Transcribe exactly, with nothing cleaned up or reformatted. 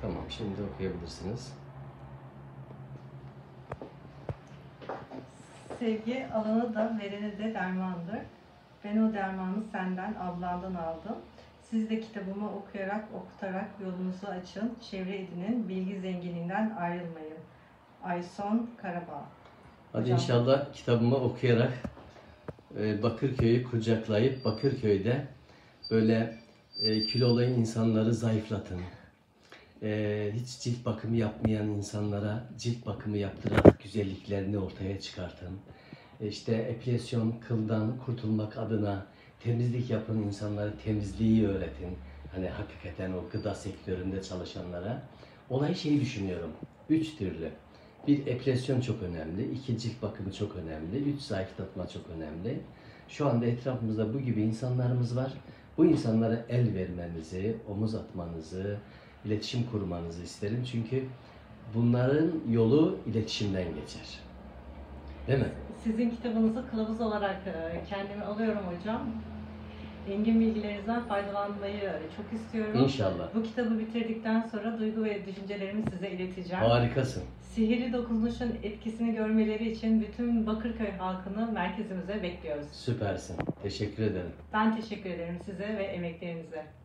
Tamam, şimdi okuyabilirsiniz. Sevgi alanı da vereni de dermandır. Ben o dermanı senden, ablandan aldım. Siz de kitabımı okuyarak, okutarak yolunuzu açın, çevre edinin, bilgi zenginliğinden ayrılmayın. Ayson Karabağ. Hadi Hocam. inşallah kitabımı okuyarak e, Bakırköy'ü kucaklayıp Bakırköy'de böyle e, kilolu insanları zayıflatın. E, hiç cilt bakımı yapmayan insanlara cilt bakımı yaptırarak güzelliklerini ortaya çıkartın. E, işte epilasyon, kıldan kurtulmak adına temizlik yapın, insanlara temizliği öğretin. Hani hakikaten o gıda sektöründe çalışanlara. Olay şeyi düşünüyorum. Üç türlü. Bir, epilasyon çok önemli. İki, cilt bakımı çok önemli. Üç, zayıflatma çok önemli. Şu anda etrafımızda bu gibi insanlarımız var. Bu insanlara el vermenizi, omuz atmanızı, iletişim kurmanızı isterim. Çünkü bunların yolu iletişimden geçer. Değil mi? Sizin kitabınızı kılavuz olarak kendime alıyorum hocam. Engin bilgilerinizden faydalanmayı çok istiyorum. İnşallah. Bu kitabı bitirdikten sonra duygu ve düşüncelerimi size ileteceğim. Harikasın. Sihirli dokunuşun etkisini görmeleri için bütün Bakırköy halkını merkezimize bekliyoruz. Süpersin. Teşekkür ederim. Ben teşekkür ederim size ve emeklerinize.